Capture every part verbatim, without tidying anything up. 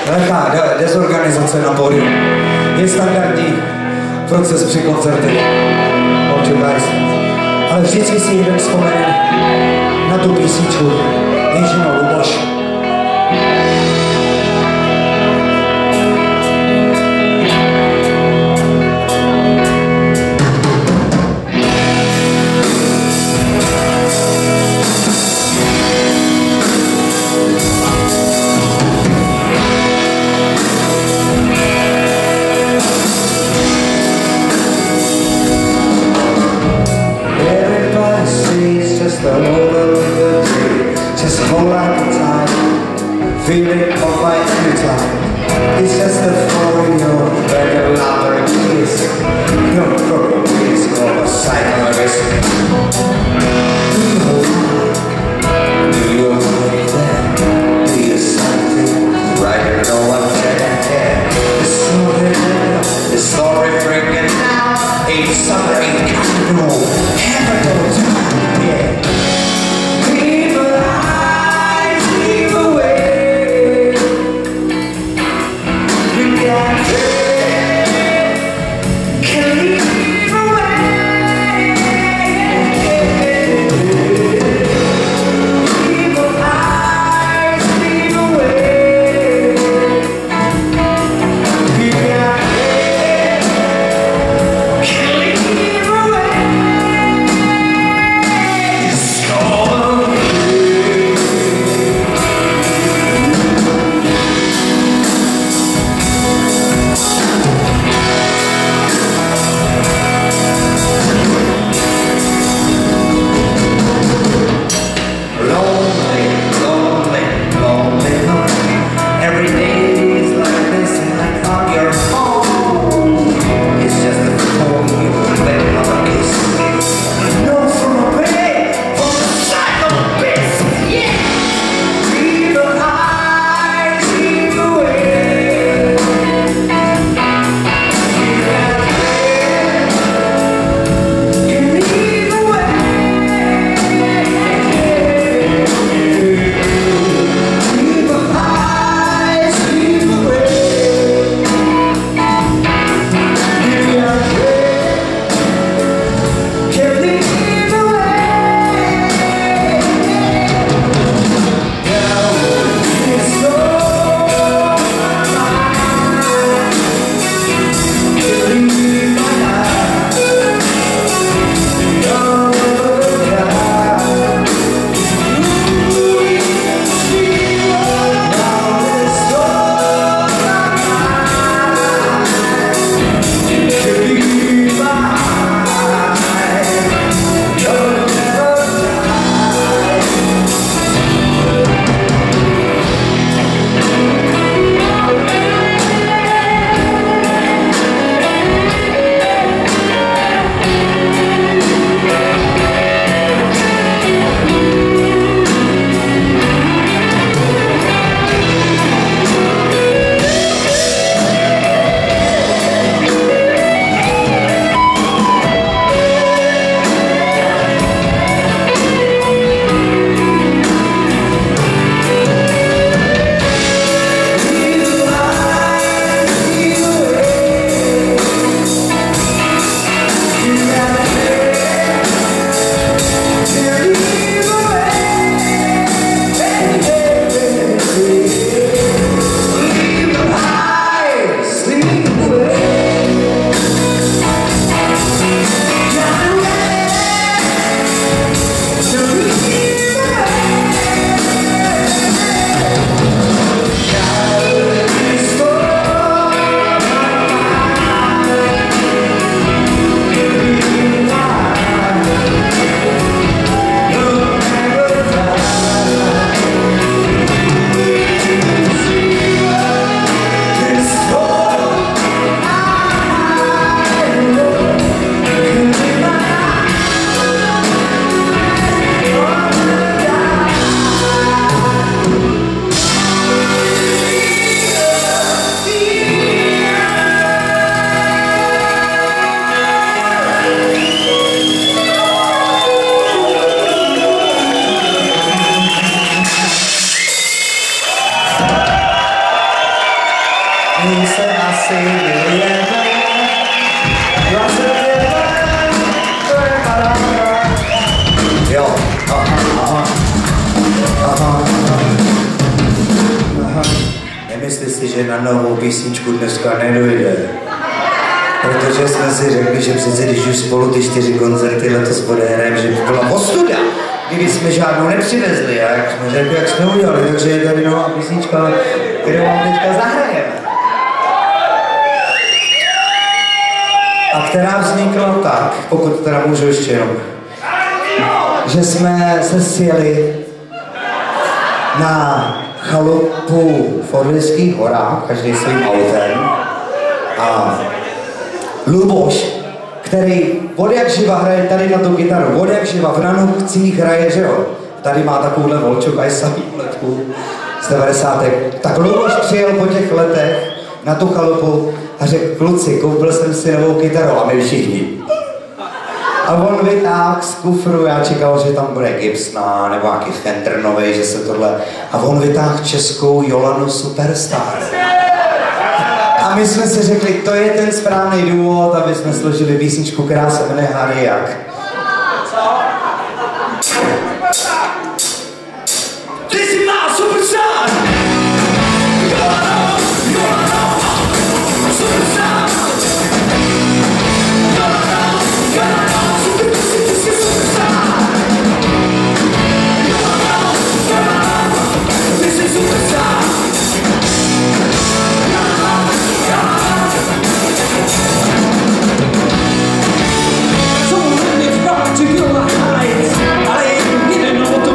Lehká de dezorganizace na pódiu. Je standardní proces při koncertech. Ale vždycky si jeden vzpomene na tu písničku Jižino Luboš. Feeling of my anytime. It's just a foreign your regular lover kiss. No problem, it's called a psychologist. Do you agree that be a something right? No one can care. The story, the story freaking out. Ain't summer, ain't carnival. Heaven knows, yeah. Can we my se asi milujeme. Já jsem jeden, to je paráda. Jo, aha, aha, aha, aha, aha. Nemyslí si, že na novou písničku dneska nedojde. Protože jsme si řekli, že přece když už spolu ty čtyři koncerty letos odehrajeme, že by byla ostuda, kdyby jsme žádnou nepřivezli. A jak jsme řekli, jak jsme udělali, takže je tady nová písnička, kterou vám teďka zahrajeme. A která vznikla tak, pokud teda můžu ještě jenom, že jsme se sjeli na chalupu v Orlických horách, každý svým autem. A Luboš, který od jak živa hraje tady na tu kytaru, od jak živa v Ranukcích hraje, že jo? Tady má takovouhle volčuk a je samý letku z devadesátek. Tak Luboš přijel po těch letech na tu chalupu a řekl, kluci, koupil jsem si novou kytaru a my všichni. A on vytáhl z kufru, já čekal, že tam bude Gibson nebo nějaký Fender novej, že se tohle... A on vytáhl českou Jolanu Superstar. A my jsme si řekli, to je ten správný důvod, aby jsme složili písničku, která se jmenuje Hádej jak. Ty jsi má Superstar! Jolano, Jolano, Superstar! Jolano, Jolano, Superstar! Jolano, Jolano, ty jsi Superstar! So when it's rock to your heights, I ain't getting no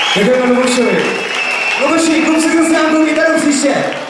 Ďakujeme veľmi большое. No, большие, кум се гъс нам, кум ги дарам си ще.